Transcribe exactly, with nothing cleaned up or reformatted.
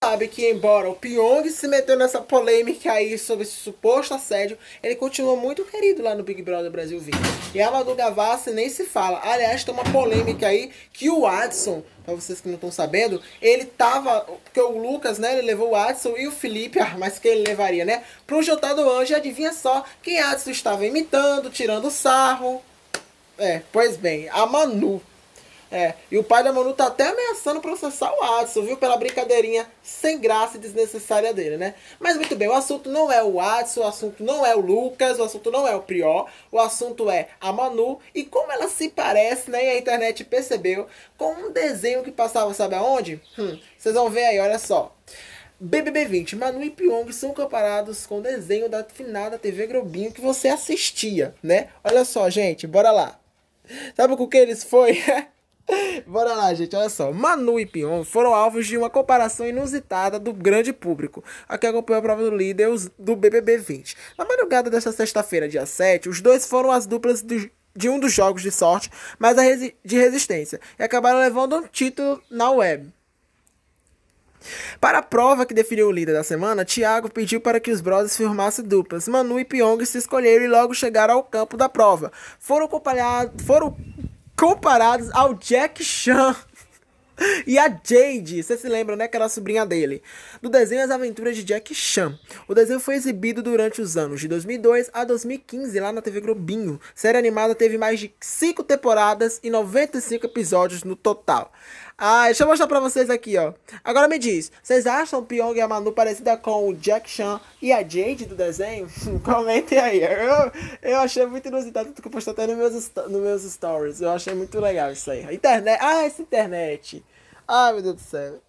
sabe que embora o Pyong se meteu nessa polêmica aí sobre esse suposto assédio, ele continua muito querido lá no Big Brother Brasil vinte. E a Manu Gavassi nem se fala. Aliás, tem uma polêmica aí que o Adson, pra vocês que não estão sabendo, ele tava, porque o Lucas, né, ele levou o Adson e o Felipe, ah, mas que ele levaria, né, pro Jantar do Anjo, e adivinha só quem Adson estava imitando, tirando sarro. É, pois bem, a Manu. É, e o pai da Manu tá até ameaçando processar o Adson, viu? Pela brincadeirinha sem graça e desnecessária dele, né? Mas muito bem, o assunto não é o Adson, o assunto não é o Lucas, o assunto não é o Prior, o assunto é a Manu e como ela se parece, né? E a internet percebeu com um desenho que passava, sabe aonde? Hum, vocês vão ver aí, olha só. B B B vinte, Manu e Pyong são comparados com o desenho da finada T V Globinho que você assistia, né? Olha só, gente, bora lá. Sabe com o que eles foi? Bora lá, gente, olha só. Manu e Pyong foram alvos de uma comparação inusitada do grande público, a que acompanhou a prova do líder do B B B vinte. Na madrugada desta sexta-feira, dia sete, os dois foram as duplas de, de um dos jogos de sorte, mas a resi de resistência, e acabaram levando um título na web. Para a prova que definiu o líder da semana, Thiago pediu para que os brothers firmassem duplas. Manu e Pyong se escolheram e logo chegaram ao campo da prova. Foram comparados, foram comparados ao Jack Chan e a Jade. Você se lembra, né, que era a sobrinha dele, do desenho As Aventuras de Jack Chan. O desenho foi exibido durante os anos de dois mil e dois a dois mil e quinze lá na T V Globinho. A série animada teve mais de cinco temporadas e noventa e cinco episódios no total. Ah, deixa eu mostrar pra vocês aqui, ó. Agora me diz, vocês acham o Pyong e a Manu parecida com o Jack Chan e a Jade do desenho? Comentem aí. Eu, eu achei muito inusitado, que eu postei até nos meus, nos meus stories. Eu achei muito legal isso aí. Internet. Ah, essa internet. Ai, meu Deus do céu.